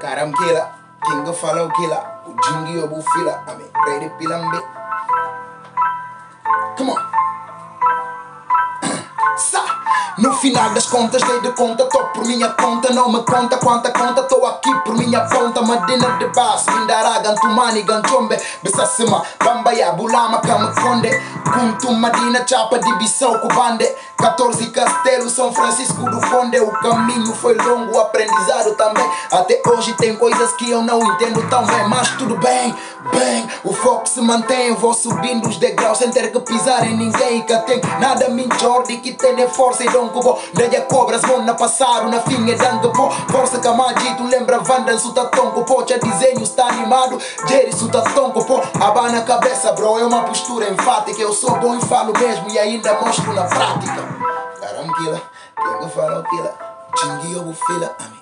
Karamkila, king of follow killer, Jingi of Fila, I mean, ready pilambe. Come on. No final das contas, dei de conta, tô por minha conta. Não me conta quanta conta, tô aqui por minha ponta. Madina de base, Mindara, Gantumani, Ganchombe, Bessacima, Bambaya, Bulama, Kamakonde, Kuntum, Madina, Chapa de Bissau, Cubande, 14 Castelos, São Francisco do Conde. O caminho foi longo, o aprendizado também. Até hoje tem coisas que eu não entendo tão bem, mas tudo bem, bem. O foco se mantém, eu vou subindo os degraus sem ter que pisar em ninguém. Que tem nada me enjorde, que tem força e dom que vou. Leia cobras, vão na passar, na fim é danga pô. Força que a tu lembra Vanda, suta tonco pô. Já desenho está animado, Jerry suta tonco pô. Aba na cabeça bro, é uma postura enfática. Eu sou bom e falo mesmo e ainda mostro na prática. Caramquila, quem fala aquilo, Jingi eu vou fila,